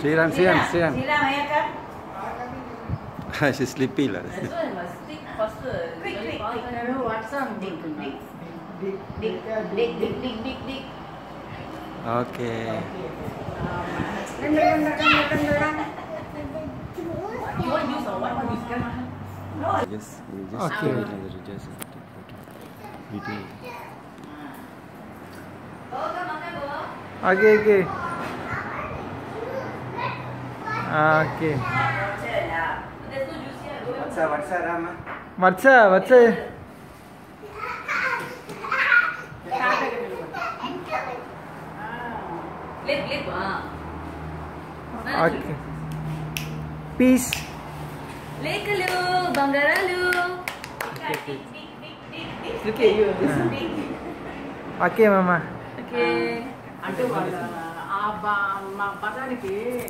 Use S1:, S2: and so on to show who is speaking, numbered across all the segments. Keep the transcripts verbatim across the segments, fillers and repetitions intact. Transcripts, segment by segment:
S1: Sriram, Sriram, Sriram.
S2: Sriram, ayah kan?
S1: She's sleepy lah.
S2: Quick, quick, quick. What's on? Dig, dig, dig, dig, dig, dig, dig, dig, dig.
S1: Okay.
S2: You want use or what? Want use camera? No.
S1: Yes, we just
S3: Okay.
S1: take it like just take photo. Video.
S3: Okay, okay. Okay.
S1: What's up, what's up, Rama?
S3: What's up? What's up?
S2: Lip, lip.
S3: Okay. Peace.
S2: Lekalu, bangaralu.
S3: Okay, you. Okay, Mama.
S2: Okay.
S4: అంటే వాళ్ళ ఆ బా- మా పదానికి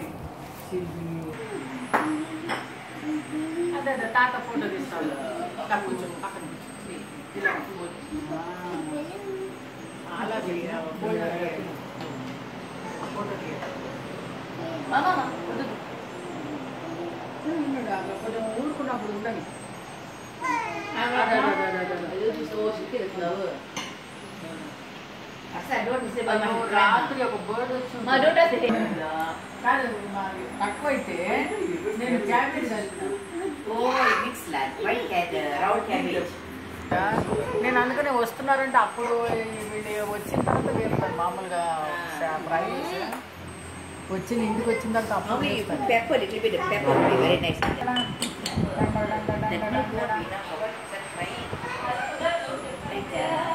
S4: అదే అదే తాత photo తీస్తాడు అక్కడ కూర్చో పక్కన కూర్చో ఇలా ఆ, అలాగే ఆ ఫోటో తీయాలి. ఆ ఫోటో తీయాలి.
S2: Mama,
S4: ఉన్నాడు, అక్కడ కొంచెం ఊరుకున్నప్పుడు ఉండని అదే, అదే, అదే, అదే, అదే. అయ్యో, రాత్రి ఒక బర్డ్ వచ్చింది
S2: Ma don't say.
S4: కాదు మరి తక్కువైతే నేను క్యాబేజ్ చల్లినా.
S2: Oh, mix land. White cabbage, round cabbage.
S4: నేను అందుకనే వస్తున్నారంటే అప్పుడు వీళ్ళు వచ్చిన తర్వాత వేస్తారు మామూలుగా ఫ్రై చేసి వచ్చిన ఇంటికి వచ్చిన తర్వాత అప్పుడు
S2: Only
S4: వేస్తాను.
S2: pepper, little bit of pepper will be very nice. Then not more enough. Like that.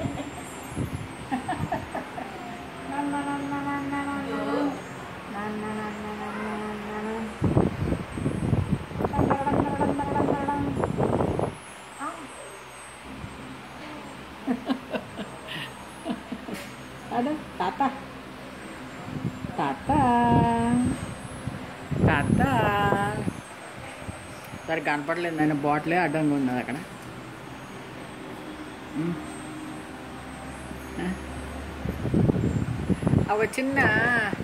S4: Ada tata tata tata సరే కనపడలేదు నేను బాటిలే అడ్డంగా ఉన్నది అక్కడ అవి చిన్న